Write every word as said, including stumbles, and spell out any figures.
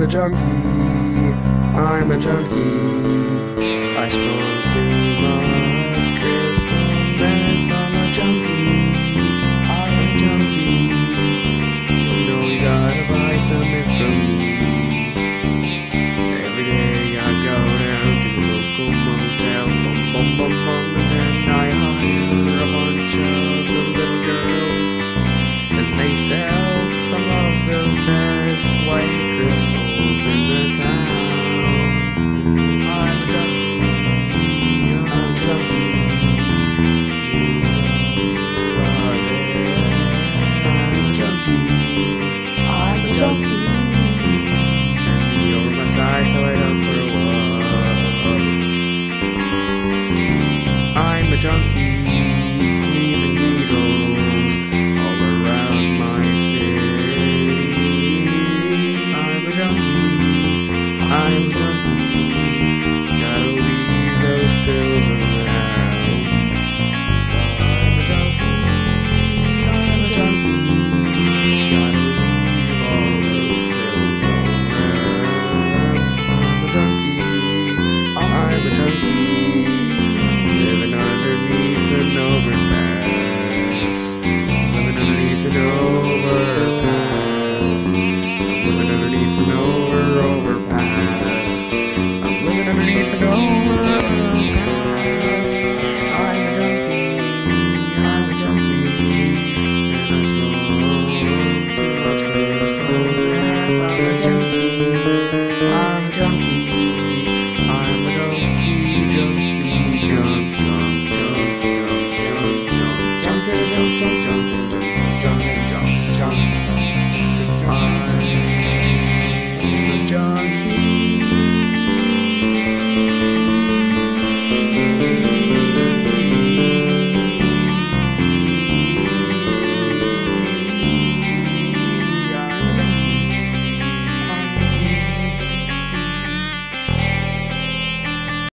a junkie, I'm a junkie. I smoke too much crystal meth. I'm a junkie, I'm a junkie. You know you gotta buy something from me. Every day I go down to the local motel, bum bum bum bum, and then I hire a bunch of the little girls, and they sell some of the best white crystals in the town. I'm a junkie, I'm a junkie. You know you are there. I'm a junkie, I'm a junkie. Turn me over my side so I don't throw up. I'm a junkie, leaving needles all around my city. I'm a junkie, I'm a junkie. Gotta leave those pills around. I'm a junkie, I'm a junkie. Gotta leave all those pills around. I'm a junkie, I'm a junkie. Living underneath an overpass. Living underneath an overpass. I'm living underneath an over overpass. I'm living underneath an overpass.